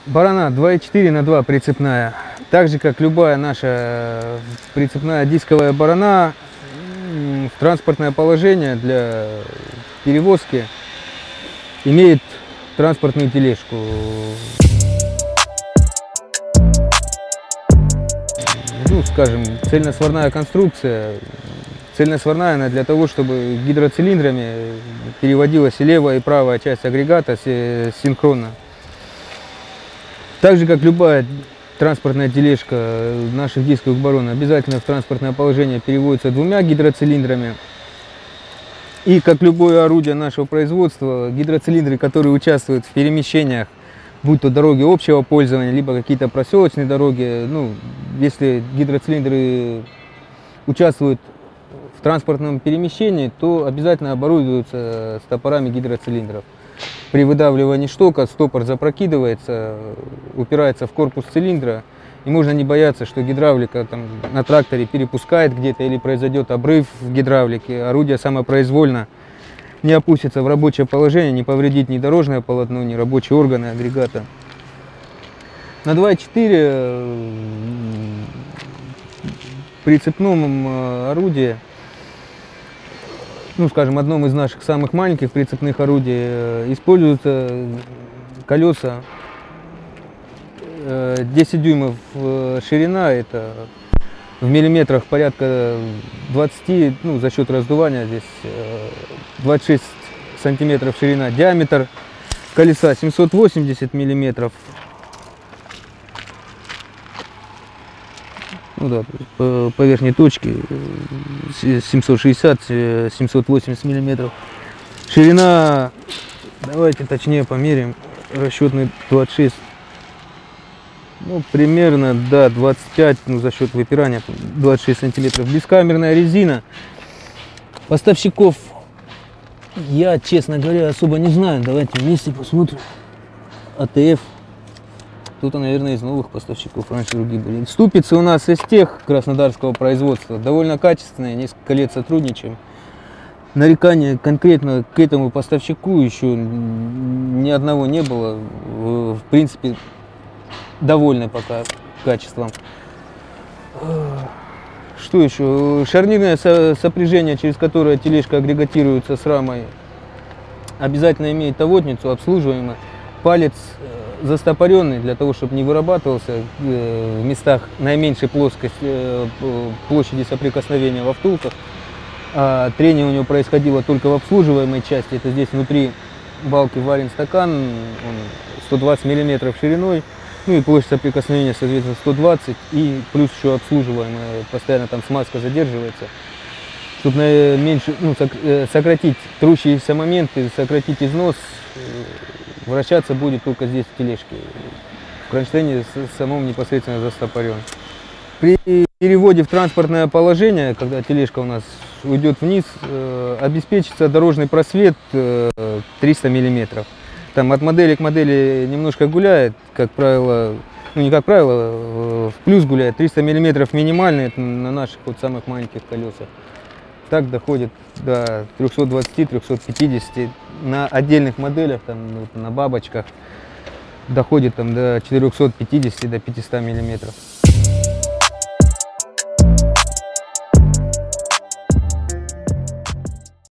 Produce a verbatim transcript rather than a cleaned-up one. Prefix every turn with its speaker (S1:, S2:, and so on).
S1: Барана два и четыре на два прицепная. Так же, как любая наша прицепная дисковая барана, в транспортное положение для перевозки имеет транспортную тележку. Ну, скажем, цельносварная конструкция. Цельносварная она для того, чтобы гидроцилиндрами переводилась и левая, и правая часть агрегата синхронно. Так же, как любая транспортная тележка наших дисковых барон, обязательно в транспортное положение переводится двумя гидроцилиндрами. И как любое орудие нашего производства, гидроцилиндры, которые участвуют в перемещениях, будь то дороги общего пользования, либо какие-то проселочные дороги, ну, если гидроцилиндры участвуют в транспортном перемещении, то обязательно оборудуются стопорами гидроцилиндров. При выдавливании штока стопор запрокидывается, упирается в корпус цилиндра, и можно не бояться, что гидравлика там на тракторе перепускает где-то или произойдет обрыв в гидравлике. Орудие самопроизвольно не опустится в рабочее положение, не повредит ни дорожное полотно, ни рабочие органы агрегата. На два и четыре прицепном орудии, ну, скажем, одном из наших самых маленьких прицепных орудий, используются колеса десять дюймов ширина, это в миллиметрах порядка двадцати, ну, за счет раздувания здесь двадцать шесть сантиметров ширина, диаметр колеса семьсот восемьдесят миллиметров. Ну да, по, по верхней точке семьсот шестьдесят — семьсот восемьдесят миллиметров. Ширина, давайте точнее померяем, расчетный двадцать шесть, ну, примерно, да, двадцать пять, ну, за счет выпирания двадцать шесть сантиметров. Бескамерная резина. Поставщиков я, честно говоря, особо не знаю. Давайте вместе посмотрим. АТФ. Кто-то, наверное, из новых поставщиков, раньше другие были. Ступицы у нас из тех краснодарского производства, довольно качественные, несколько лет сотрудничаем. Нарекания конкретно к этому поставщику еще ни одного не было. В принципе, довольны пока качеством. Что еще? Шарнирное сопряжение, через которое тележка агрегатируется с рамой, обязательно имеет тавотницу обслуживаемую. Палец застопоренный, для того, чтобы не вырабатывался в местах наименьшей плоскости, площади соприкосновения во втулках. А трение у него происходило только в обслуживаемой части. Это здесь внутри балки варен стакан, он сто двадцать миллиметров шириной, ну и площадь соприкосновения, соответственно, сто двадцать, и плюс еще обслуживаемая, постоянно там смазка задерживается. Чтобы меньше, ну, сократить трущиеся моменты, сократить износ, вращаться будет только здесь в тележке. В кронштейне самом непосредственно застопорен. При переводе в транспортное положение, когда тележка у нас уйдет вниз, обеспечится дорожный просвет триста миллиметров. Там от модели к модели немножко гуляет, как правило, ну не как правило, в плюс гуляет, триста миллиметров минимальный, это на наших вот самых маленьких колесах. Так доходит до трёхсот двадцати — трёхсот пятидесяти. На отдельных моделях, там, вот, на бабочках, доходит там, до четырёхсот пятидесяти — до пятисот миллиметров.